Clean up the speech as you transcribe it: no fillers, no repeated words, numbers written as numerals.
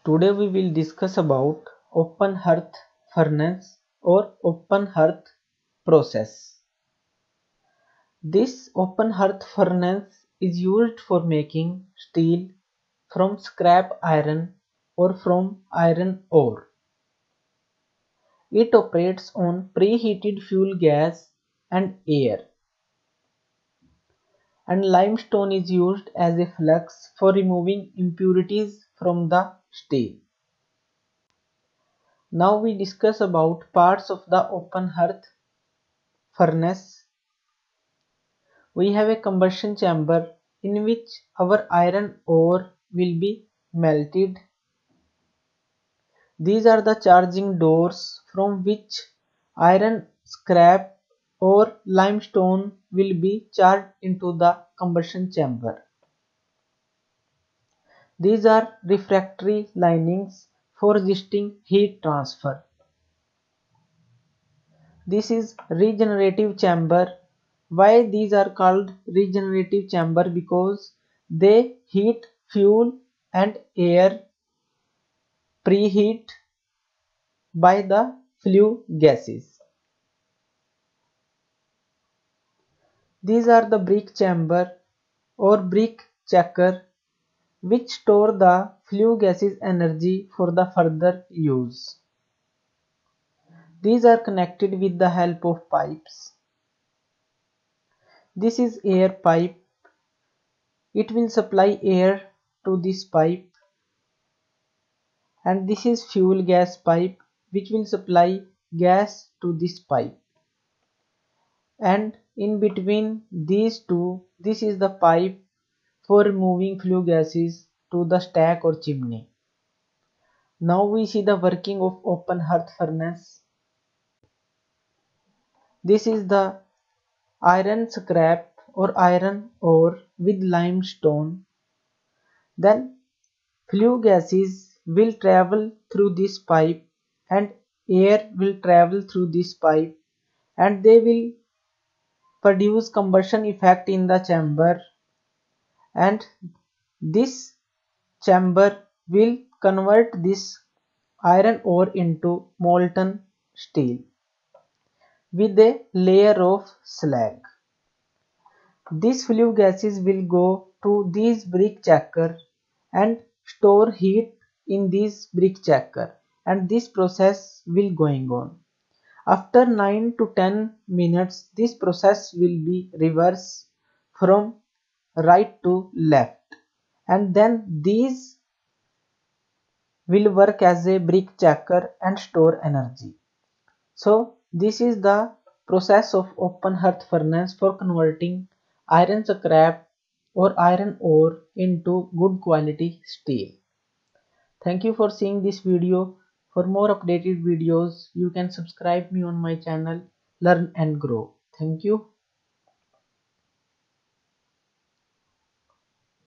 Today we will discuss about open hearth furnace or open hearth process. This open hearth furnace is used for making steel from scrap iron or from iron ore. It operates on preheated fuel gas and air, and limestone is used as a flux for removing impurities from the steel. Now we discuss about parts of the open hearth furnace. We have a combustion chamber in which our iron ore will be melted. These are the charging doors from which iron scrap or limestone will be charged into the combustion chamber. These are refractory linings for resisting heat transfer. This is regenerative chamber. Why these are called regenerative chamber? Because they heat fuel and air preheat by the flue gases. These are the brick chamber or brick checker which store the flue gases energy for the further use. These are connected with the help of pipes. This is air pipe. It will supply air to this pipe, and this is fuel gas pipe which will supply gas to this pipe, and in between these two, this is the pipe for removing flue gases to the stack or chimney. Now we see the working of open hearth furnace. This is the iron scrap or iron ore with limestone. Then flue gases will travel through this pipe and air will travel through this pipe, and they will produce combustion effect in the chamber, and this chamber will convert this iron ore into molten steel with a layer of slag. These flue gases will go to these brick checker and store heat in this brick checker, and this process will going on. After 9 to 10 minutes, this process will be reverse from right to left, and then these will work as a brick checker and store energy. So this is the process of open hearth furnace for converting iron scrap or iron ore into good quality steel. Thank you for seeing this video. For more updated videos, you can subscribe me on my channel Learn and Grow. Thank you.